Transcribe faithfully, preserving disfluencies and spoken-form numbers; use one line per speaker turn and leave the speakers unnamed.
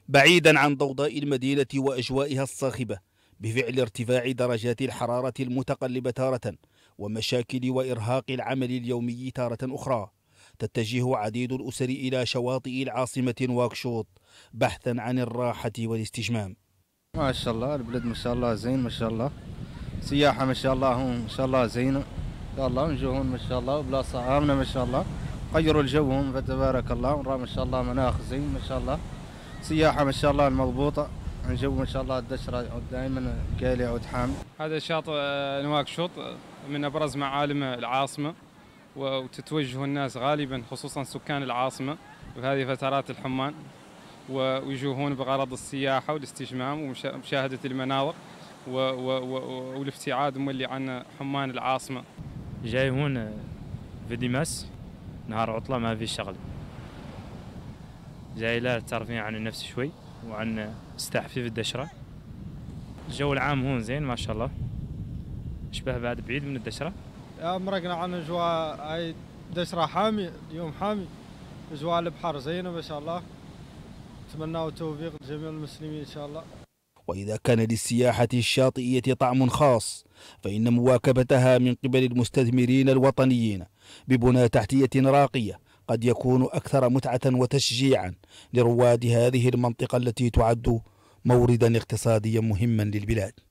بعيدا عن ضوضاء المدينة وأجوائها الصاخبة بفعل ارتفاع درجات الحرارة المتقلبة تارة ومشاكل وإرهاق العمل اليومي تارة أخرى، تتجه عديد الأسر إلى شواطئ العاصمة نواكشوط بحثا عن الراحة والاستجمام.
ما شاء الله البلد ما شاء الله زين ما شاء الله، سياحة ما شاء الله هم ما شاء الله زينة ما شاء الله، ونجوهم ما شاء الله وبلاصة آمنة ما شاء الله، غيروا الجوهم فتبارك الله، ونرى ما شاء الله مناخ زين ما شاء الله، سياحة ما شاء الله المضبوطة، الجو ما شاء الله الدشرة دائما قالع وتحامل.
هذا شاطئ نواكشوط من أبرز معالم العاصمة، وتتوجه الناس غالبا خصوصا سكان العاصمة في هذه فترات الحمان، ويجوهون بغرض السياحة والاستجمام ومشاهدة المناظر والابتعاد مولي عن حمان العاصمة.
جاي هون في ديماس نهار عطلة ما في شغل، جاي لا ترفيه عن النفس شوي وعن استحفيف الدشرة. الجو العام هون زين ما شاء الله، اشبه بعد بعيد من الدشرة.
مرقنا عن اجواء هاي دشرة حامي، اليوم حامي، اجواء البحر زينة ما شاء الله، نتمنى التوفيق لجميع المسلمين ان شاء الله.
وإذا كان للسياحة الشاطئية طعم خاص فإن مواكبتها من قبل المستثمرين الوطنيين ببنى تحتية راقية قد يكون أكثر متعة وتشجيعا لرواد هذه المنطقة التي تعد موردا اقتصاديا مهما للبلاد.